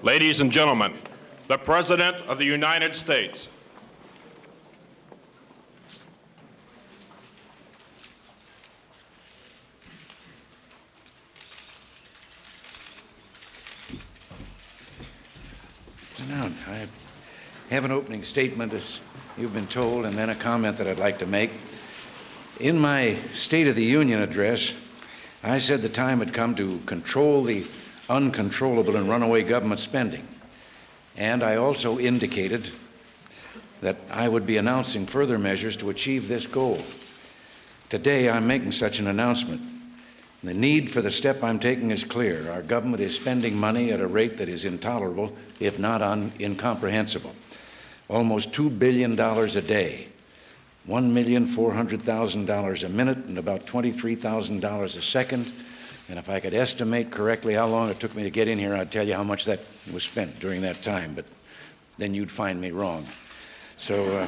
Ladies and gentlemen, the President of the United States. Now, I have an opening statement, as you've been told, and then a comment that I'd like to make. In my State of the Union address, I said the time had come to control the uncontrollable and runaway government spending. And I also indicated that I would be announcing further measures to achieve this goal. Today, I'm making such an announcement. The need for the step I'm taking is clear. Our government is spending money at a rate that is intolerable, if not incomprehensible. Almost $2 billion a day, $1,400,000 a minute, and about $23,000 a second. And if I could estimate correctly how long it took me to get in here, I'd tell you how much that was spent during that time, but then you'd find me wrong. So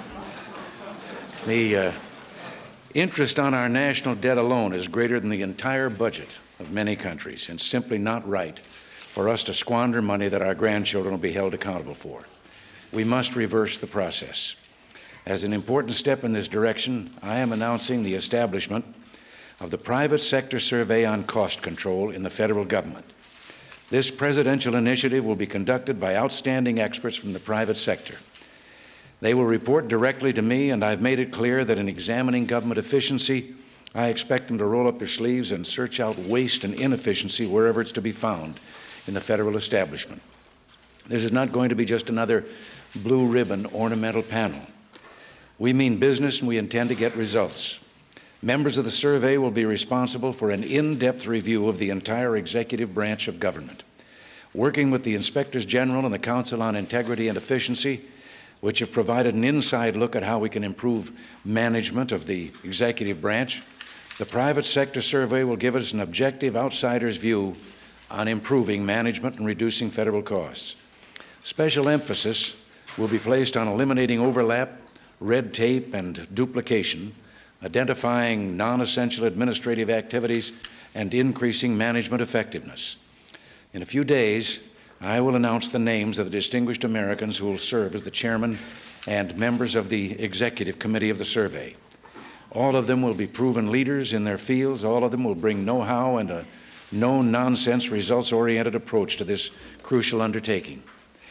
the interest on our national debt alone is greater than the entire budget of many countries, and simply not right for us to squander money that our grandchildren will be held accountable for. We must reverse the process. As an important step in this direction, I am announcing the establishment of the Private Sector Survey on Cost Control in the federal government. This presidential initiative will be conducted by outstanding experts from the private sector. They will report directly to me, and I've made it clear that in examining government efficiency, I expect them to roll up their sleeves and search out waste and inefficiency wherever it's to be found in the federal establishment. This is not going to be just another blue ribbon ornamental panel. We mean business, and we intend to get results. Members of the survey will be responsible for an in-depth review of the entire executive branch of government, working with the Inspectors General and the Council on Integrity and Efficiency, which have provided an inside look at how we can improve management of the executive branch. The private sector survey will give us an objective outsider's view on improving management and reducing federal costs. Special emphasis will be placed on eliminating overlap, red tape, and duplication, identifying non-essential administrative activities, and increasing management effectiveness. In a few days, I will announce the names of the distinguished Americans who will serve as the chairman and members of the executive committee of the survey. All of them will be proven leaders in their fields. All of them will bring know-how and a no-nonsense, results-oriented approach to this crucial undertaking.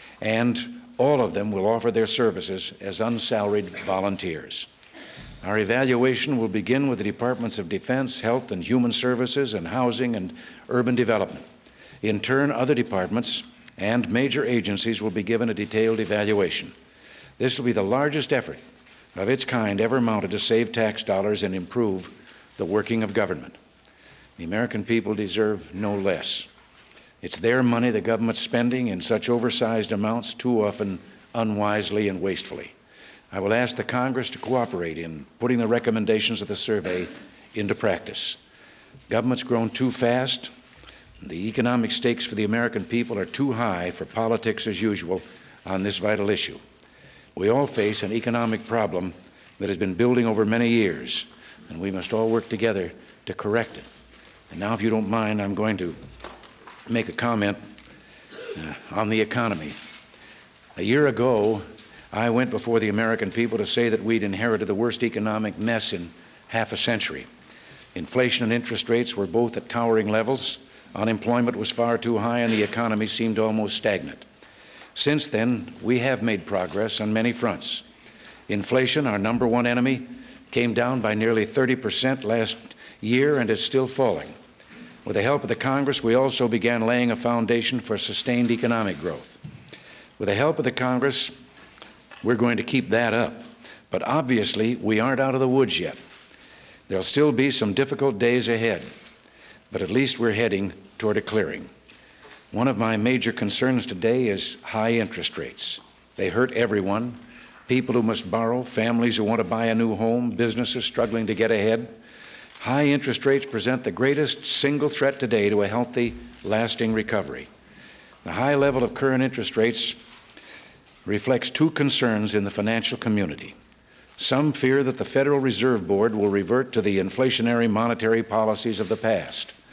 And all of them will offer their services as unsalaried volunteers. Our evaluation will begin with the Departments of Defense, Health and Human Services, and Housing and Urban Development. In turn, other departments and major agencies will be given a detailed evaluation. This will be the largest effort of its kind ever mounted to save tax dollars and improve the working of government. The American people deserve no less. It's their money the government's spending in such oversized amounts, too often unwisely and wastefully. I will ask the Congress to cooperate in putting the recommendations of the survey into practice. Government's grown too fast. The economic stakes for the American people are too high for politics as usual on this vital issue. We all face an economic problem that has been building over many years, and we must all work together to correct it. And now, if you don't mind, I'm going to make a comment on the economy. A year ago, I went before the American people to say that we'd inherited the worst economic mess in half a century. Inflation and interest rates were both at towering levels. Unemployment was far too high, and the economy seemed almost stagnant. Since then, we have made progress on many fronts. Inflation, our number one enemy, came down by nearly 30% last year and is still falling. With the help of the Congress, we also began laying a foundation for sustained economic growth. With the help of the Congress, we're going to keep that up. But obviously, we aren't out of the woods yet. There'll still be some difficult days ahead, but at least we're heading toward a clearing. One of my major concerns today is high interest rates. They hurt everyone: people who must borrow, families who want to buy a new home, businesses struggling to get ahead. High interest rates present the greatest single threat today to a healthy, lasting recovery. The high level of current interest rates reflects two concerns in the financial community. Some fear that the Federal Reserve Board will revert to the inflationary monetary policies of the past.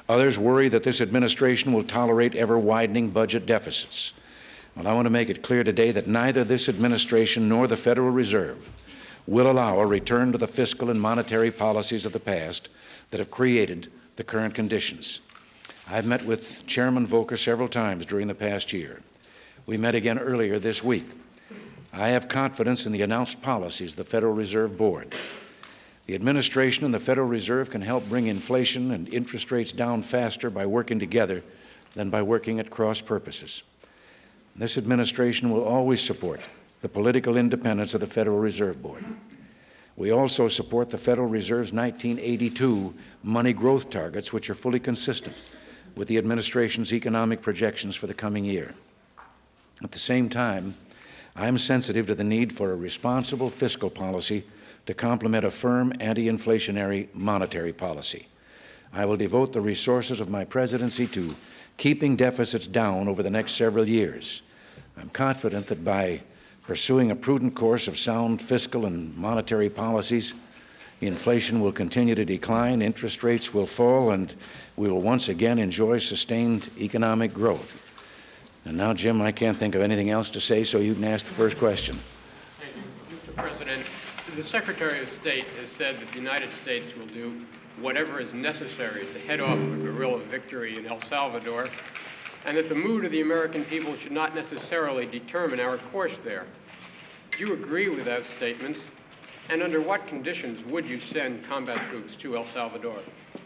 Others worry that this administration will tolerate ever-widening budget deficits. Well, I want to make it clear today that neither this administration nor the Federal Reserve will allow a return to the fiscal and monetary policies of the past that have created the current conditions. I've met with Chairman Volcker several times during the past year. We met again earlier this week. I have confidence in the announced policies of the Federal Reserve Board. The administration and the Federal Reserve can help bring inflation and interest rates down faster by working together than by working at cross purposes. This administration will always support the political independence of the Federal Reserve Board. We also support the Federal Reserve's 1982 money growth targets, which are fully consistent with the administration's economic projections for the coming year. At the same time, I am sensitive to the need for a responsible fiscal policy to complement a firm anti-inflationary monetary policy. I will devote the resources of my presidency to keeping deficits down over the next several years. I'm confident that by pursuing a prudent course of sound fiscal and monetary policies, inflation will continue to decline, interest rates will fall, and we will once again enjoy sustained economic growth. And now, Jim, I can't think of anything else to say, so you can ask the first question. Thank you. Mr. President, the Secretary of State has said that the United States will do whatever is necessary to head off a guerrilla victory in El Salvador, and that the mood of the American people should not necessarily determine our course there. Do you agree with those statements? And under what conditions would you send combat troops to El Salvador?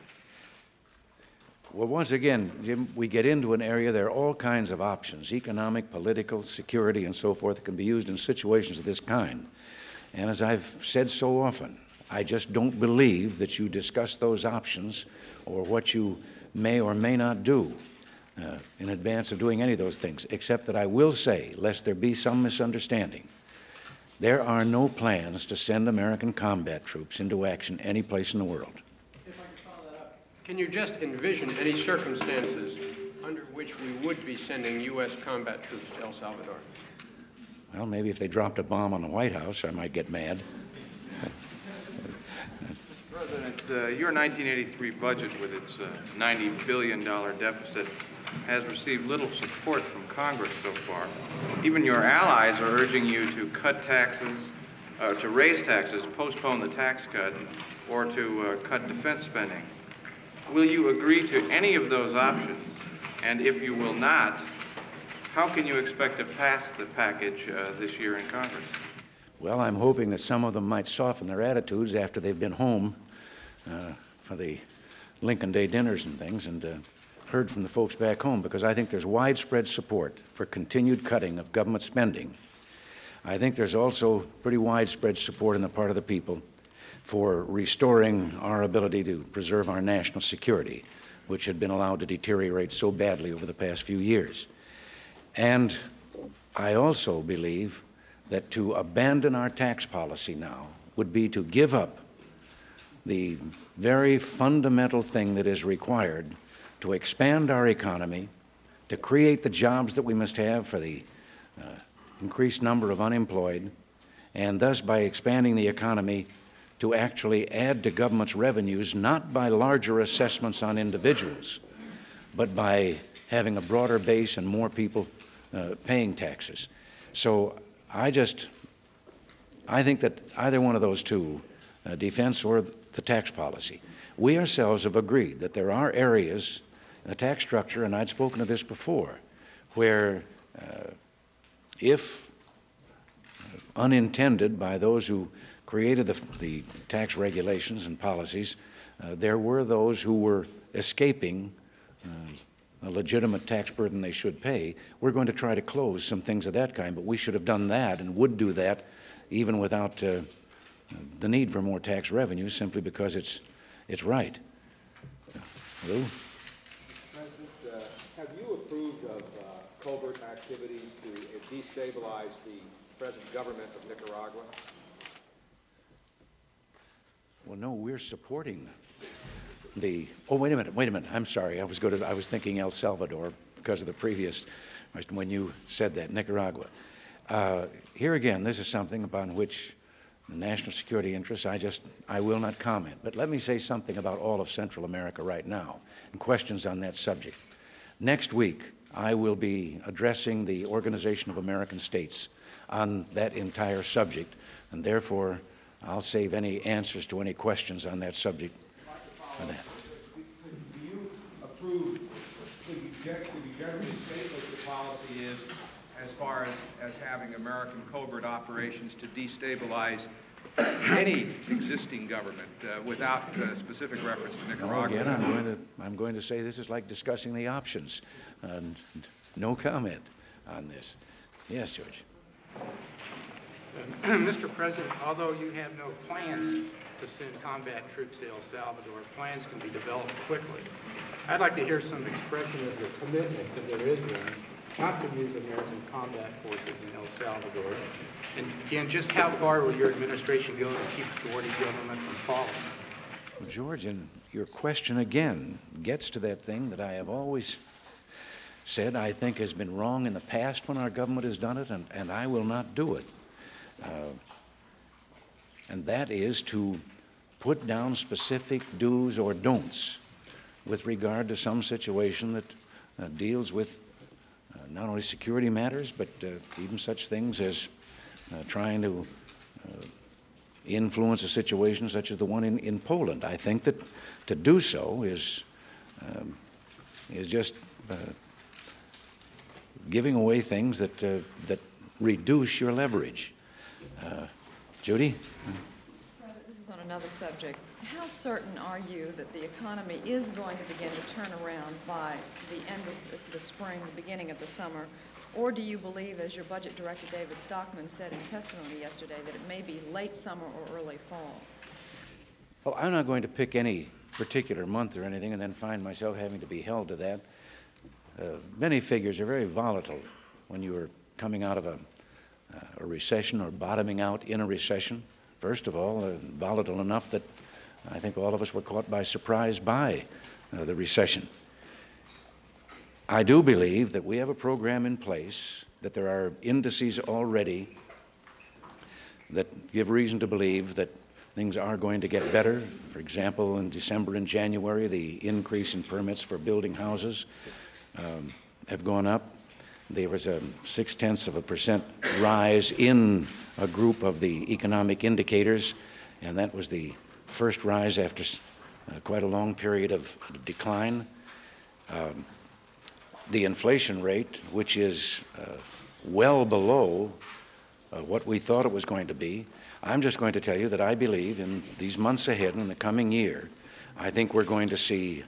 Well, once again, Jim, we get into an area, there are all kinds of options, economic, political, security, and so forth, that can be used in situations of this kind. And as I've said so often, I just don't believe that you discuss those options or what you may or may not do in advance of doing any of those things, except that I will say, lest there be some misunderstanding, there are no plans to send American combat troops into action any place in the world. If I can follow that up, can you just envision any circumstances under which we would be sending U.S. combat troops to El Salvador? Well, maybe if they dropped a bomb on the White House, I might get mad. President, your 1983 budget with its $90 billion deficit has received little support from Congress so far. Even your allies are urging you to cut taxes, to raise taxes, postpone the tax cut, or to cut defense spending. Will you agree to any of those options? And if you will not, how can you expect to pass the package this year in Congress? Well, I'm hoping that some of them might soften their attitudes after they've been home for the Lincoln Day dinners and things and heard from the folks back home, because I think there's widespread support for continued cutting of government spending. I think there's also pretty widespread support on the part of the people for restoring our ability to preserve our national security, which had been allowed to deteriorate so badly over the past few years. And I also believe that to abandon our tax policy now would be to give up the very fundamental thing that is required to expand our economy, to create the jobs that we must have for the increased number of unemployed, and thus by expanding the economy to actually add to government's revenues, not by larger assessments on individuals, but by having a broader base and more people paying taxes. So I think that either one of those two, defense or the tax policy, we ourselves have agreed that there are areas in the tax structure, and I'd spoken of this before, where if unintended by those who created the tax regulations and policies, there were those who were escaping a legitimate tax burden they should pay. We're going to try to close some things of that kind, but we should have done that and would do that even without the need for more tax revenue, simply because it's right. Lou? President, have you approved of covert activities to destabilize the present government of Nicaragua? Well, no, we're supporting oh, wait a minute, I'm sorry. I was thinking El Salvador because of the previous, when you said that, Nicaragua. Here again, this is something upon which the national security interests, I will not comment. But let me say something about all of Central America right now and questions on that subject. Next week, I will be addressing the Organization of American States on that entire subject, and therefore I'll save any answers to any questions on that subject for that. Do you approve, could you generally state what the policy is as far as having American covert operations to destabilize any existing government without specific reference to Nicaragua? No, again, I'm going to say this is like discussing the options. No comment on this. Yes, George. Mr. President, although you have no plans to send combat troops to El Salvador, plans can be developed quickly. I'd like to hear some expression of your commitment, that there is one, not to use American combat forces in El Salvador. And again, just how far will your administration go to keep the Doherty government from falling? Well, George, and your question again gets to that thing that I have always said I think has been wrong in the past when our government has done it, and I will not do it. And that is to put down specific do's or don'ts with regard to some situation that deals with not only security matters, but even such things as trying to influence a situation such as the one in Poland. I think that to do so is just giving away things that reduce your leverage. Judy? This is on another subject. How certain are you that the economy is going to begin to turn around by the end of the spring, the beginning of the summer? Or do you believe, as your budget director David Stockman said in testimony yesterday, that it may be late summer or early fall? Well, I'm not going to pick any particular month or anything and then find myself having to be held to that. Many figures are very volatile when you are coming out of a recession or bottoming out in a recession. First of all, volatile enough that I think all of us were caught by surprise by the recession. I do believe that we have a program in place, that there are indices already that give reason to believe that things are going to get better. For example, in December and January, the increase in permits for building houses have gone up. There was a 0.6% rise in a group of the economic indicators, and that was the first rise after quite a long period of decline. The inflation rate, which is well below what we thought it was going to be, I'm just going to tell you that I believe in these months ahead, in the coming year, I think we're going to see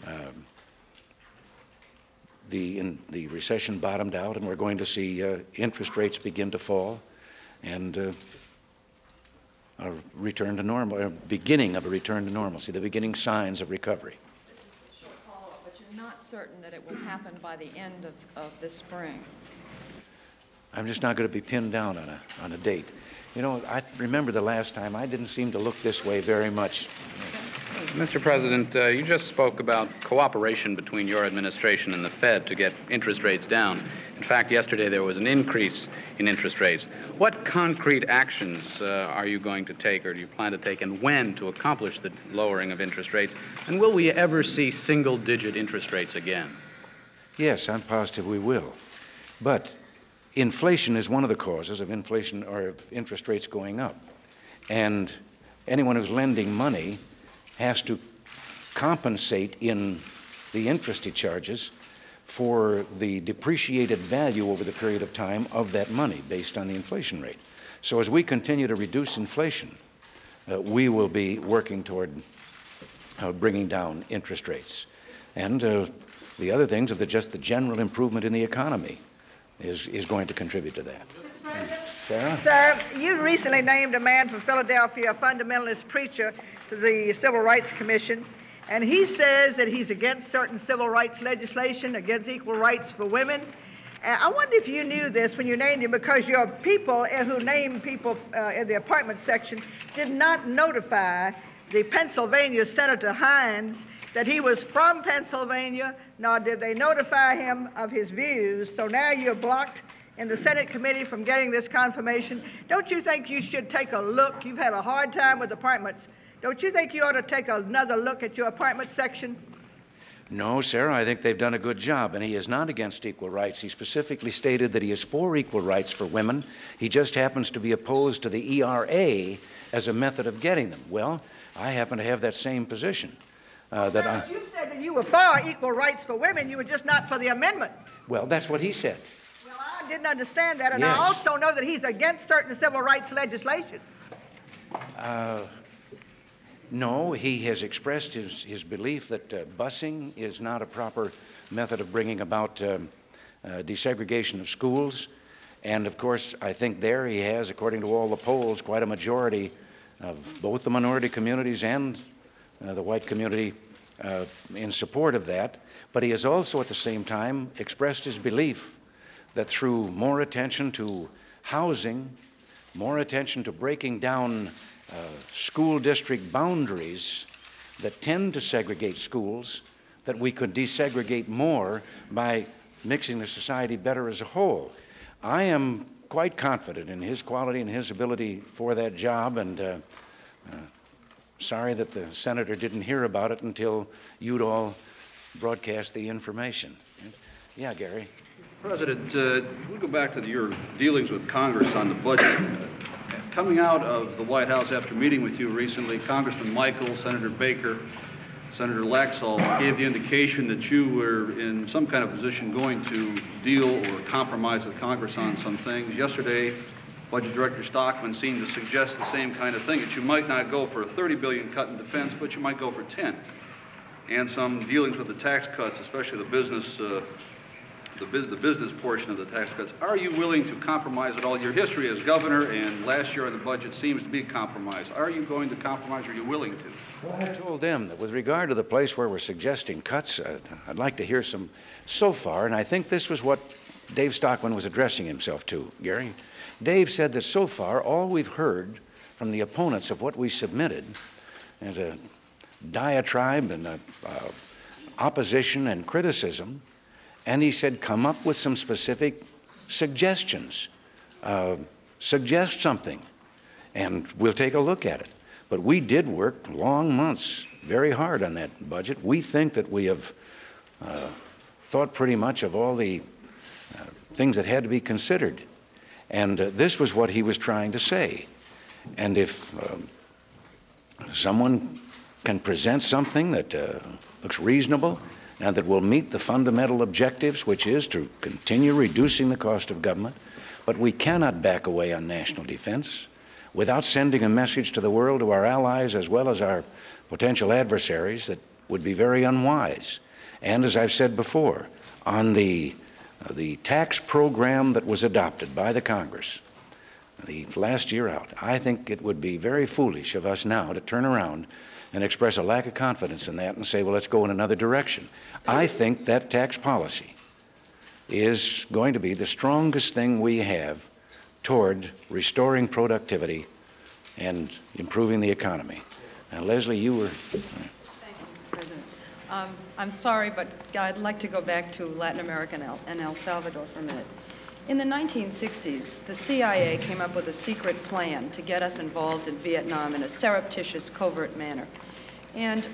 the recession bottomed out, and we're going to see interest rates begin to fall, and a return to normal, a beginning of a return to normalcy, the beginning signs of recovery. Short follow-up, but you're not certain that it will happen by the end of this spring? I'm just not going to be pinned down on a date. You know, I remember the last time I didn't seem to look this way very much. Mr. President, you just spoke about cooperation between your administration and the Fed to get interest rates down. In fact, yesterday there was an increase in interest rates. What concrete actions are you going to take, or do you plan to take, and when, to accomplish the lowering of interest rates? And will we ever see single-digit interest rates again? Yes, I'm positive we will. But inflation is one of the causes of inflation or of interest rates going up. And anyone who's lending money has to compensate in the interest he charges for the depreciated value over the period of time of that money based on the inflation rate. So as we continue to reduce inflation, we will be working toward bringing down interest rates. And the other things of just the general improvement in the economy is going to contribute to that. Sarah? Sir, you recently named a man from Philadelphia, a fundamentalist preacher, to the Civil Rights Commission, and he says that he's against certain civil rights legislation, against equal rights for women. I wonder if you knew this when you named him, because your people who named people in the appointment section did not notify the Pennsylvania Senator Hines that he was from Pennsylvania, nor did they notify him of his views. So now you're blocked in the Senate committee from getting this confirmation. Don't you think you should take a look? You've had a hard time with appointments. Don't you think you ought to take another look at your appointment section? No, Sarah, I think they've done a good job, and he is not against equal rights. He specifically stated that he is for equal rights for women. He just happens to be opposed to the ERA as a method of getting them. Well, I happen to have that same position. You said that you were for equal rights for women. You were just not for the amendment. Well, that's what he said. Well, I didn't understand that, and Yes. I also know that he's against certain civil rights legislation. No, he has expressed his belief that busing is not a proper method of bringing about desegregation of schools. And of course, I think there he has, according to all the polls, quite a majority of both the minority communities and the white community in support of that. But he has also at the same time expressed his belief that through more attention to housing, more attention to breaking down school district boundaries that tend to segregate schools, that we could desegregate more by mixing the society better as a whole. I am quite confident in his quality and his ability for that job, and sorry that the senator didn't hear about it until you'd all broadcast the information. Yeah, Gary. President, we go back to your dealings with Congress on the budget. Coming out of the White House after meeting with you recently, Congressman Michael, Senator Baker, Senator Laxalt gave the indication that you were in some kind of position going to deal or compromise with Congress on some things. Yesterday, Budget Director Stockman seemed to suggest the same kind of thing, that you might not go for a $30 billion cut in defense, but you might go for 10. And some dealings with the tax cuts, especially the business portion of the tax cuts. Are you willing to compromise at all? Your history as governor and last year on the budget seems to be a compromise. Are you going to compromise, or are you willing to? Well, I told them that with regard to the place where we're suggesting cuts, I'd like to hear some so far, and I think this was what Dave Stockman was addressing himself to, Gary. Dave said that so far all we've heard from the opponents of what we submitted is a diatribe and opposition and criticism, and he said come up with some specific suggestions. Suggest something, and we'll take a look at it. But we did work long months very hard on that budget. We think that we have thought pretty much of all the things that had to be considered. And this was what he was trying to say. And if someone can present something that looks reasonable and that will meet the fundamental objectives, which is to continue reducing the cost of government, but we cannot back away on national defense without sending a message to the world, to our allies as well as our potential adversaries, that would be very unwise. And as I've said before, on the tax program that was adopted by the Congress the last year out, I think it would be very foolish of us now to turn around and express a lack of confidence in that and say, well, let's go in another direction. I think that tax policy is going to be the strongest thing we have toward restoring productivity and improving the economy. And Leslie, you were... Thank you, Mr. President. I'm sorry, but I'd like to go back to Latin America and El Salvador for a minute. In the 1960s, the CIA came up with a secret plan to get us involved in Vietnam in a surreptitious, covert manner. And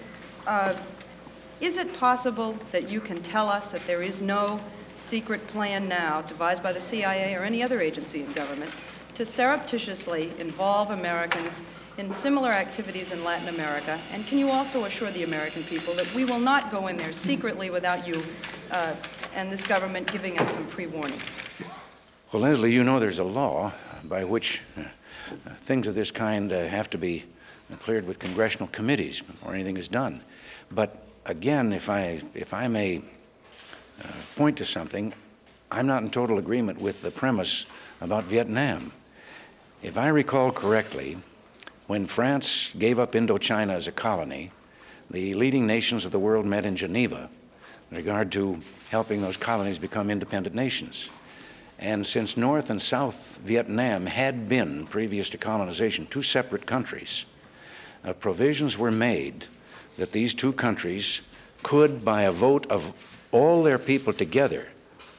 is it possible that you can tell us that there is no secret plan now devised by the CIA or any other agency in government to surreptitiously involve Americans in similar activities in Latin America? And can you also assure the American people that we will not go in there secretly without you and this government giving us some pre-warning? Well, Leslie, you know there's a law by which things of this kind have to be cleared with congressional committees before anything is done. But again, if I may point to something, I'm not in total agreement with the premise about Vietnam. If I recall correctly, when France gave up Indochina as a colony, the leading nations of the world met in Geneva in regard to helping those colonies become independent nations. And since North and South Vietnam had been, previous to colonization, two separate countries, provisions were made that these two countries could, by a vote of all their people together,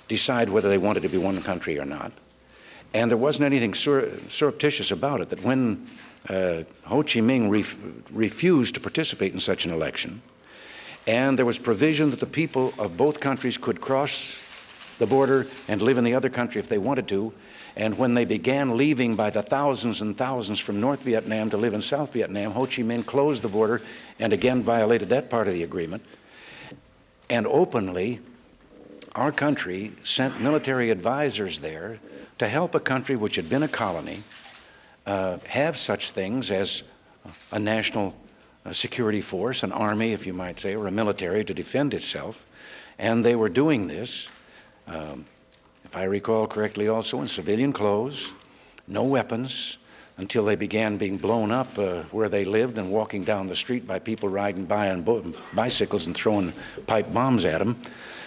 decide whether they wanted to be one country or not. And there wasn't anything surreptitious about it, that when Ho Chi Minh refused to participate in such an election, and there was provision that the people of both countries could cross the border and live in the other country if they wanted to, and when they began leaving by the thousands and thousands from North Vietnam to live in South Vietnam, Ho Chi Minh closed the border and again violated that part of the agreement. And openly, our country sent military advisors there to help a country which had been a colony have such things as a national security force, an army, if you might say, or a military to defend itself. And they were doing this, if I recall correctly, also in civilian clothes, no weapons, until they began being blown up where they lived and walking down the street by people riding by on bicycles and throwing pipe bombs at them.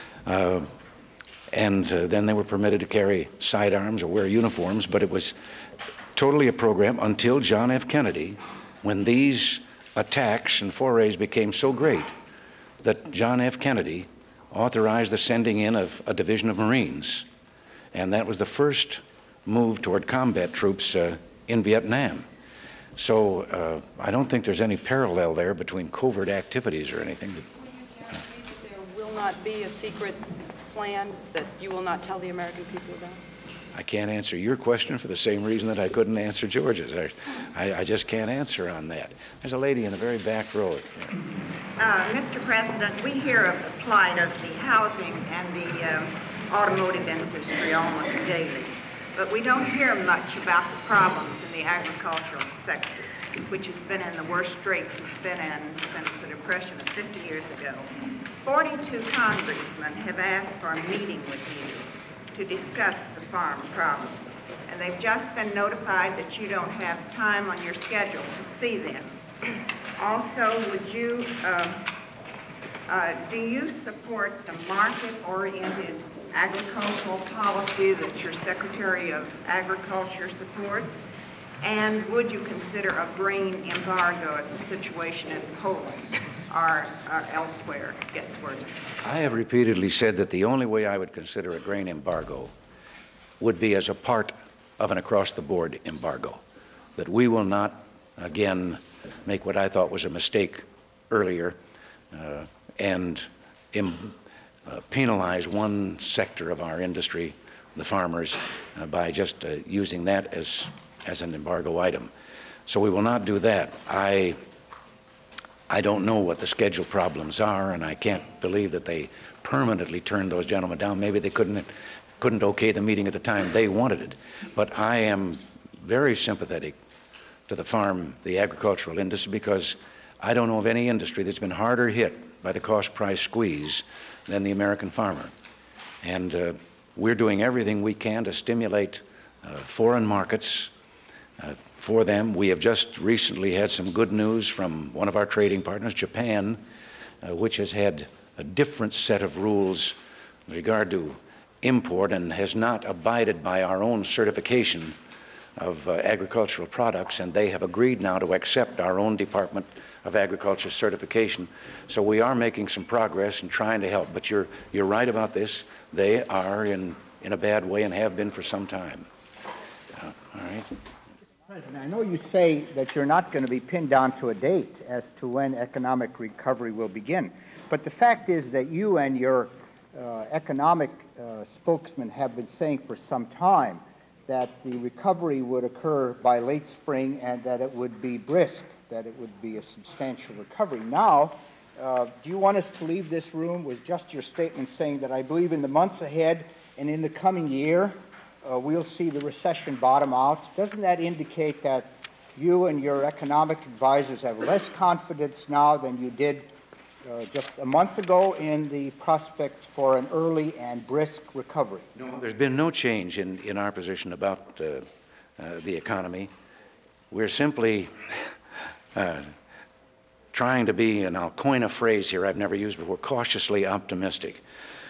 Then they were permitted to carry sidearms or wear uniforms, but it was totally a program until John F. Kennedy, when these attacks and forays became so great that John F. Kennedy authorized the sending in of a division of Marines. And that was the first move toward combat troops in Vietnam. So I don't think there's any parallel there between covert activities or anything. Will you guarantee that there will not be a secret plan that you will not tell the American people about? I can't answer your question for the same reason that I couldn't answer George's. I just can't answer on that. There's a lady in the very back row. Mr. President, we hear of the plight of the housing and the automotive industry almost daily, but we don't hear much about the problems in the agricultural sector, which has been in the worst straits it's been in since the Depression of 50 years ago. 42 congressmen have asked for a meeting with you to discuss the farm problems, and they've just been notified that you don't have time on your schedule to see them. Also, would you, do you support the market-oriented agricultural policy that your Secretary of Agriculture supports? And would you consider a grain embargo if the situation in Poland or elsewhere gets worse? I have repeatedly said that the only way I would consider a grain embargo would be as a part of an across-the-board embargo, that we will not, again, make what I thought was a mistake earlier and penalize one sector of our industry, the farmers, by just using that as an embargo item. So we will not do that. I don't know what the schedule problems are, and I can't believe that they permanently turned those gentlemen down. Maybe they couldn't okay the meeting at the time they wanted it. But I am very sympathetic to the agricultural industry, because I don't know of any industry that's been harder hit by the cost-price squeeze than the American farmer. And we're doing everything we can to stimulate foreign markets for them. We have just recently had some good news from one of our trading partners, Japan, which has had a different set of rules with regard to import and has not abided by our own certification of agricultural products, and they have agreed now to accept our own Department of Agriculture certification. So we are making some progress and trying to help. But you're right about this. They are in a bad way and have been for some time. All right. President, I know you say that you're not going to be pinned down to a date as to when economic recovery will begin, but the fact is that you and your economic spokesman have been saying for some time that the recovery would occur by late spring and that it would be brisk, that it would be a substantial recovery. Now, do you want us to leave this room with just your statement saying that I believe in the months ahead and in the coming year, we'll see the recession bottom out? Doesn't that indicate that you and your economic advisors have less confidence now than you did just a month ago in the prospects for an early and brisk recovery? No, there's been no change in our position about the economy. We're simply trying to be, and I'll coin a phrase here I've never used before, cautiously optimistic.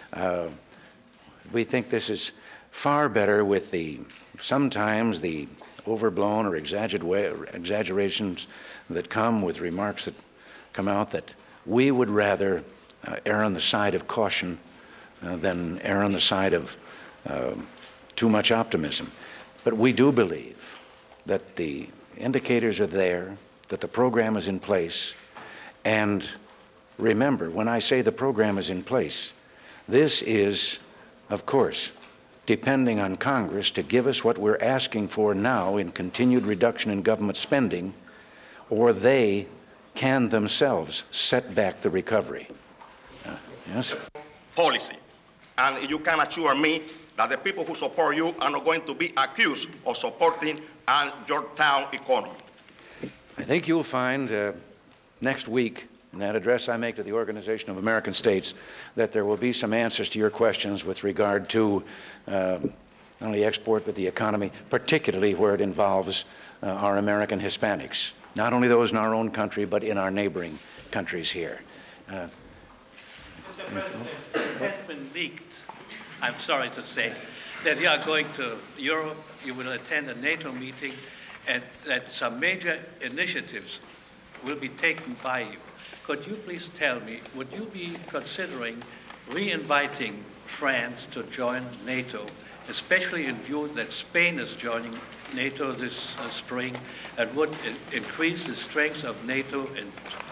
We think this is far better with sometimes the overblown or exaggerations that come with remarks that come out, that we would rather err on the side of caution than err on the side of too much optimism. But we do believe that the indicators are there, that the program is in place. And remember, when I say the program is in place, this is, of course, depending on Congress to give us what we're asking for now in continued reduction in government spending, or they can themselves set back the recovery. Yes? Policy. And you can assure me that the people who support you are not going to be accused of supporting your town economy. I think you'll find next week in that address I make to the Organization of American States that there will be some answers to your questions with regard to not only export but the economy, particularly where it involves our American Hispanics, not only those in our own country but in our neighboring countries here. Mr. President, it has been leaked, I'm sorry to say, that you are going to Europe, you will attend a NATO meeting, and that some major initiatives will be taken by you. Could you please tell me, would you be considering re-inviting France to join NATO, especially in view that Spain is joining NATO this spring, and would increase the strength of NATO and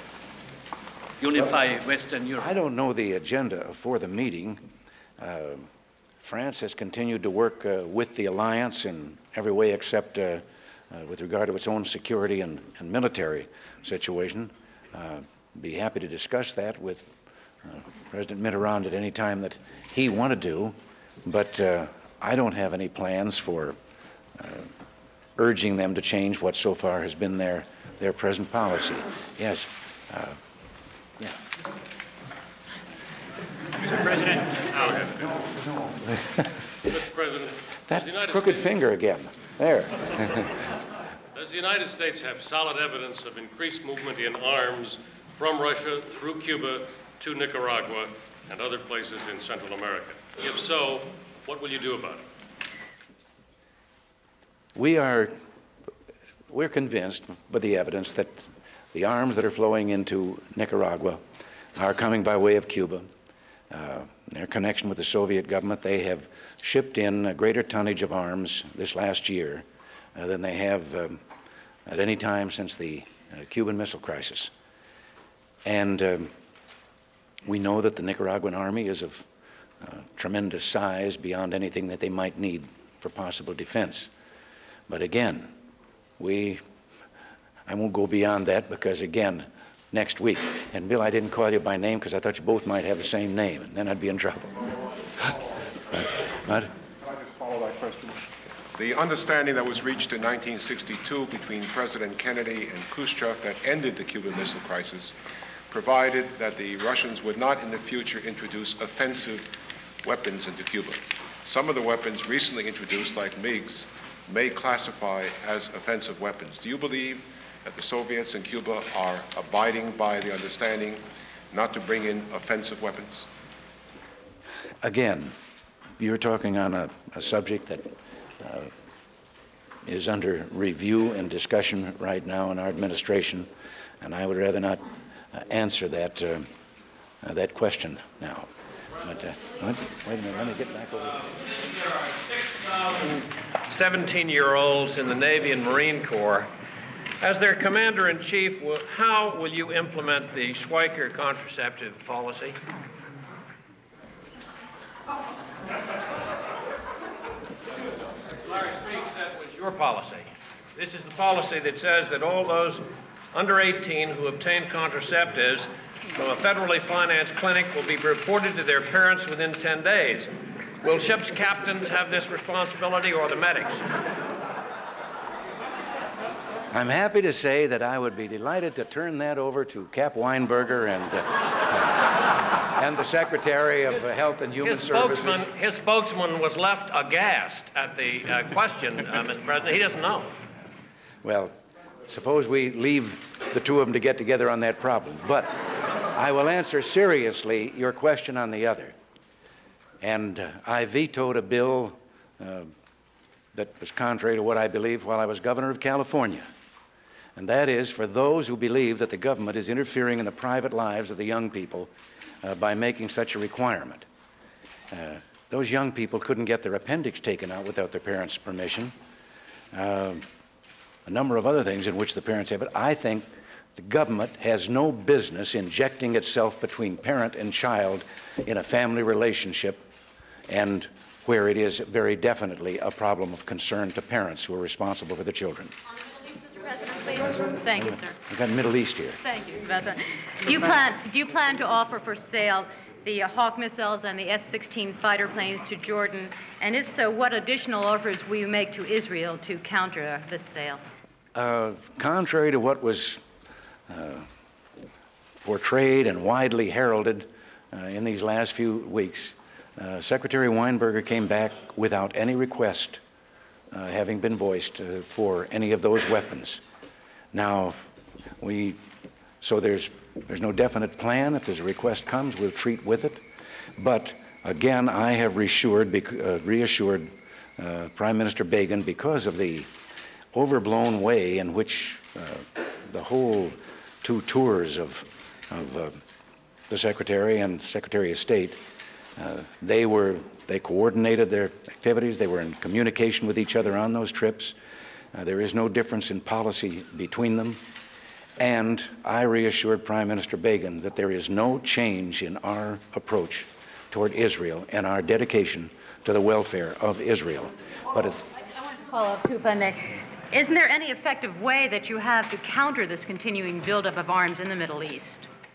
unify Western Europe? I don't know the agenda for the meeting. France has continued to work with the alliance in every way except with regard to its own security and military situation. Be happy to discuss that with President Mitterrand at any time that he wanted to, but I don't have any plans for urging them to change what so far has been their present policy. Yes. Yeah. Mr. President. Mr. President. That crooked finger again. There. Does the United States have solid evidence of increased movement in arms from Russia through Cuba to Nicaragua and other places in Central America? If so, what will you do about it? We're convinced by the evidence that the arms that are flowing into Nicaragua are coming by way of Cuba. Their connection with the Soviet government, they have shipped in a greater tonnage of arms this last year than they have at any time since the Cuban Missile Crisis. And we know that the Nicaraguan army is of tremendous size beyond anything that they might need for possible defense. But again, I won't go beyond that because, again, next week, and Bill, I didn't call you by name because I thought you both might have the same name, and then I'd be in trouble. What? Can I just follow that question? The understanding that was reached in 1962 between President Kennedy and Khrushchev that ended the Cuban Missile Crisis provided that the Russians would not in the future introduce offensive weapons into Cuba. Some of the weapons recently introduced, like MiGs, may classify as offensive weapons. Do you believe that the Soviets and Cuba are abiding by the understanding not to bring in offensive weapons? Again, you're talking on a subject that is under review and discussion right now in our administration, and I would rather not answer that that question now. But what? Wait a minute, let me get back over here. There are 6,000 17-year-olds in the Navy and Marine Corps. As their commander-in-chief, how will you implement the Schweiker contraceptive policy? Larry Speaks, that was your policy. This is the policy that says that all those under 18 who obtain contraceptives from a federally financed clinic will be reported to their parents within 10 days. Will ship's captains have this responsibility or the medics? I'm happy to say that I would be delighted to turn that over to Cap Weinberger and the Secretary of Health and Human Services. His spokesman was left aghast at the question, Mr. President. He doesn't know. Well, suppose we leave the two of them to get together on that problem. But I will answer seriously your question on the other. And I vetoed a bill that was contrary to what I believed while I was governor of California. And that is for those who believe that the government is interfering in the private lives of the young people by making such a requirement. those young people couldn't get their appendix taken out without their parents' permission. A number of other things in which the parents have it. I think the government has no business injecting itself between parent and child in a family relationship, and where it is very definitely a problem of concern to parents who are responsible for the children. Thank you, sir. We've got Middle East here. Thank you, President. Do you plan to offer for sale the Hawk missiles and the F-16 fighter planes to Jordan? And if so, what additional offers will you make to Israel to counter this sale? Contrary to what was portrayed and widely heralded in these last few weeks, Secretary Weinberger came back without any request having been voiced for any of those weapons. Now, so there's no definite plan. If there's a request comes, we'll treat with it. But again, I have reassured Prime Minister Reagan, because of the overblown way in which the whole two tours of the Secretary and Secretary of State, they coordinated their activities. They were in communication with each other on those trips. There is no difference in policy between them. And I reassured Prime Minister Reagan that there is no change in our approach toward Israel and our dedication to the welfare of Israel. But I want to follow up, too, if I may. Isn't there any effective way that you have to counter this continuing buildup of arms in the Middle East?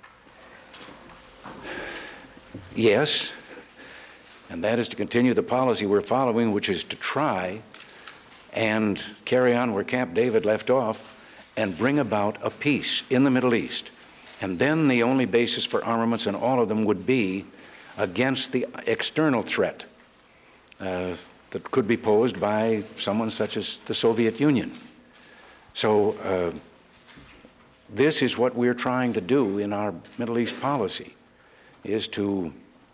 yes, and that is to continue the policy we're following, which is to try and carry on where Camp David left off and bring about a peace in the Middle East. And then the only basis for armaments in all of them would be against the external threat that could be posed by someone such as the Soviet Union. So this is what we're trying to do in our Middle East policy, is to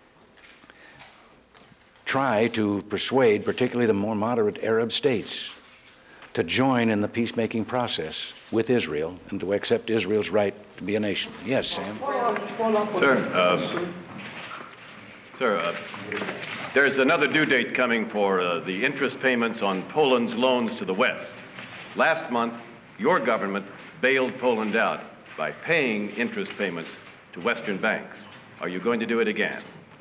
try to persuade particularly the more moderate Arab states to join in the peacemaking process with Israel and to accept Israel's right to be a nation. Yes, Sam? Sir, there's another due date coming for the interest payments on Poland's loans to the West. Last month, your government bailed Poland out by paying interest payments to Western banks. Are you going to do it again?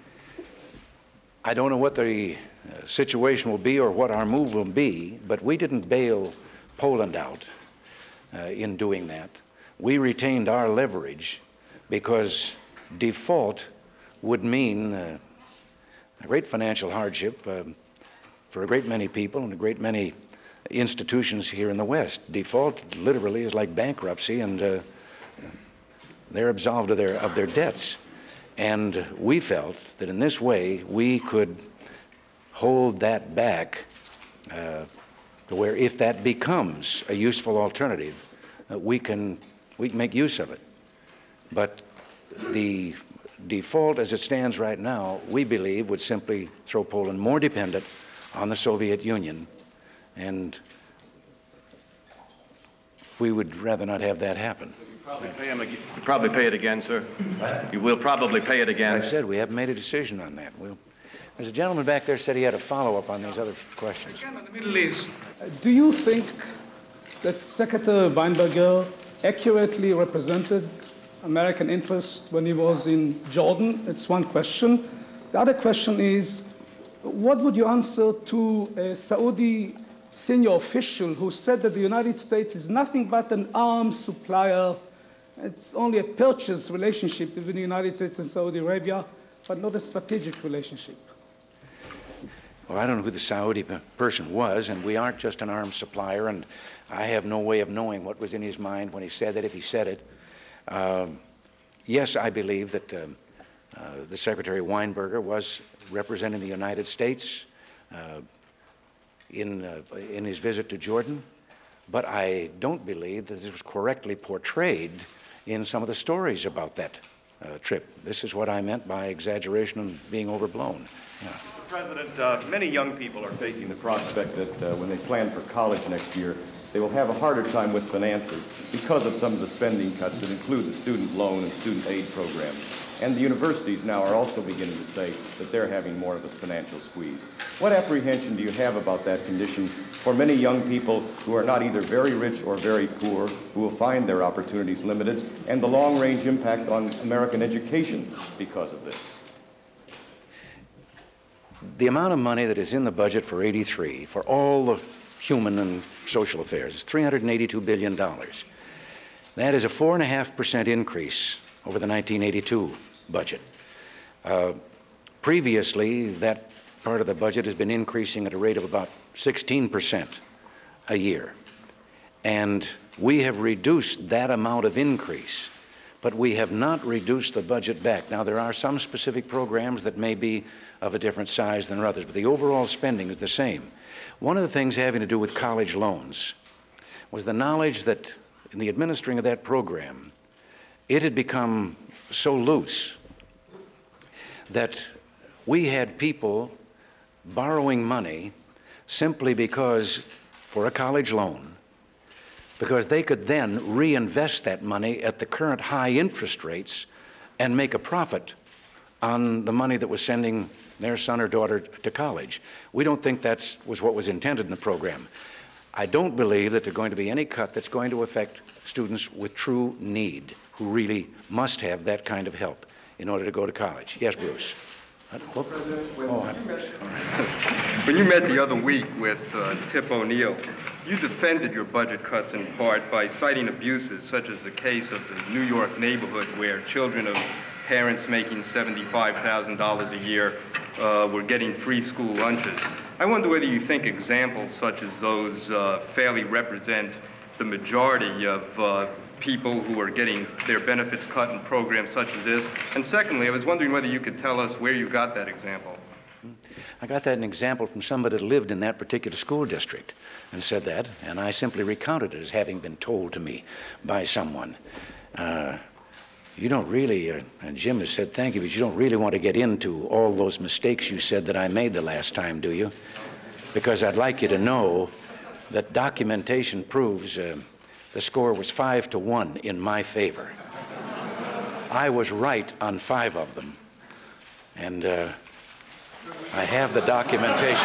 I don't know what the situation will be or what our move will be, but we didn't bail Poland out in doing that. We retained our leverage because default would mean a great financial hardship for a great many people and a great many institutions here in the West. Default literally is like bankruptcy, and they're absolved of their debts. And we felt that in this way we could hold that back to where, if that becomes a useful alternative, we can make use of it. But the default as it stands right now, we believe, would simply throw Poland more dependent on the Soviet Union, and we would rather not have that happen. You probably pay it again, sir. You will probably pay it again. As I said, we haven't made a decision on that. There's a gentleman back there said he had a follow-up on these other questions. Again, on the Middle East, do you think that Secretary Weinberger accurately represented American interests when he was in Jordan? It's one question. The other question is, what would you answer to a Saudi senior official who said that the United States is nothing but an arms supplier? It's only a purchase relationship between the United States and Saudi Arabia, but not a strategic relationship. Well, I don't know who the Saudi person was, and we aren't just an arms supplier, and I have no way of knowing what was in his mind when he said that, if he said it. Yes, I believe that the Secretary Weinberger was representing the United States in his visit to Jordan, but I don't believe that this was correctly portrayed in some of the stories about that trip. This is what I meant by exaggeration and being overblown. Yeah. Mr. President, many young people are facing the prospect that when they plan for college next year, they will have a harder time with finances because of some of the spending cuts that include the student loan and student aid programs. And the universities now are also beginning to say that they're having more of a financial squeeze. What apprehension do you have about that condition for many young people who are not either very rich or very poor, who will find their opportunities limited, and the long-range impact on American education because of this? The amount of money that is in the budget for '83 for all the human and social affairs is $382 billion. That is a 4.5% increase over the 1982 budget. Previously, that part of the budget has been increasing at a rate of about 16% a year. And we have reduced that amount of increase, but we have not reduced the budget back. Now, there are some specific programs that may be of a different size than others, but the overall spending is the same. One of the things having to do with college loans was the knowledge that in the administering of that program, it had become so loose that we had people borrowing money simply because, for a college loan, because they could then reinvest that money at the current high interest rates and make a profit on the money that was sending their son or daughter to college. We don't think that was what was intended in the program. I don't believe that there's going to be any cut that's going to affect students with true need, who really must have that kind of help in order to go to college. Yes, Bruce. When you met the other week with Tip O'Neill, you defended your budget cuts in part by citing abuses, such as the case of the New York neighborhood where children of parents making $75,000 a year were getting free school lunches. I wonder whether you think examples such as those fairly represent the majority of people who are getting their benefits cut in programs such as this. And secondly, I was wondering whether you could tell us where you got that example. I got that an example from somebody that lived in that particular school district and said that, and I simply recounted it as having been told to me by someone. You don't really, and Jim has said thank you, but you don't really want to get into all those mistakes you said that I made the last time, do you? Because I'd like you to know that documentation proves the score was 5-1 in my favor. I was right on 5 of them, and I have the documentation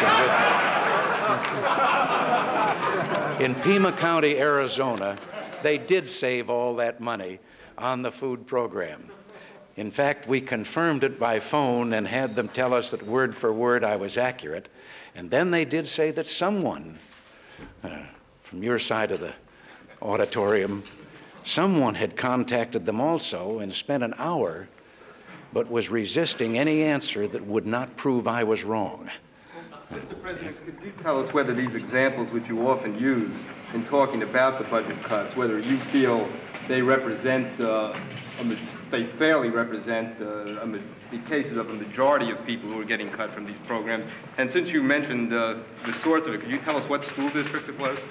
with me. In Pima County, Arizona, they did save all that money on the food program. In fact, we confirmed it by phone and had them tell us that word for word I was accurate. And then they did say that someone from your side of the auditorium, someone had contacted them also and spent an hour, but was resisting any answer that would not prove I was wrong. Mr. President, could you tell us whether these examples which you often use in talking about the budget cuts, whether you feel they represent, they fairly represent the cases of a majority of people who are getting cut from these programs? And since you mentioned the source of it, could you tell us what school district it was?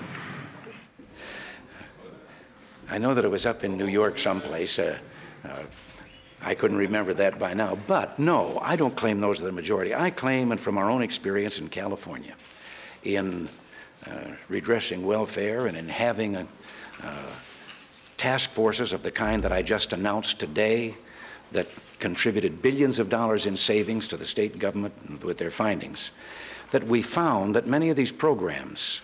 I know that it was up in New York someplace. I couldn't remember that by now. But no, I don't claim those are the majority. I claim, and from our own experience in California, in redressing welfare and in having task forces of the kind that I just announced today that contributed billions of dollars in savings to the state government with their findings, that we found that many of these programs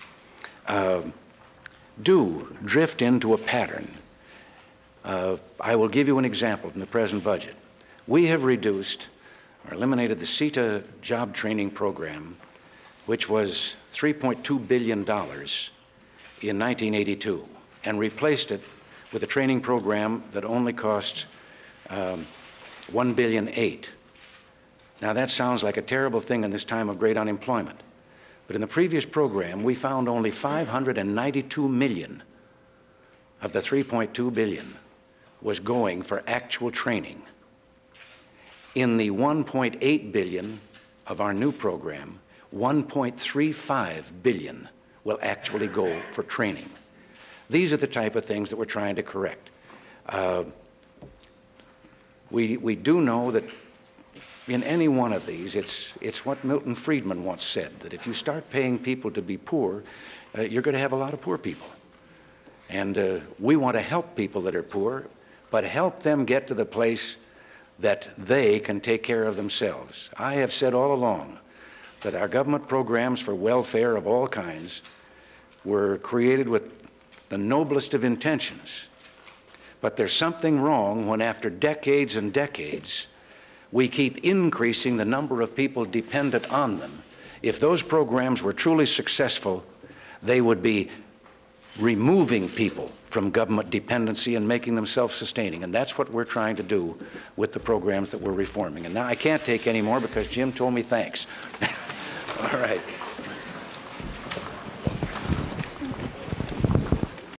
do drift into a pattern. I will give you an example from the present budget. We have reduced or eliminated the CETA job training program, which was $3.2 billion in 1982, and replaced it with a training program that only cost $1.8 billion. Now that sounds like a terrible thing in this time of great unemployment. But in the previous program, we found only $592 million of the $3.2 billion was going for actual training. In the $1.8 billion of our new program, $1.35 billion will actually go for training. These are the type of things that we're trying to correct. We do know that in any one of these, it's what Milton Friedman once said, that if you start paying people to be poor, you're going to have a lot of poor people. And we want to help people that are poor, but help them get to the place that they can take care of themselves. I have said all along that our government programs for welfare of all kinds were created with the noblest of intentions. But there's something wrong when after decades and decades, we keep increasing the number of people dependent on them. If those programs were truly successful, they would be removing people from government dependency and making them self-sustaining. And that's what we're trying to do with the programs that we're reforming. And now I can't take any more because Jim told me thanks. All right.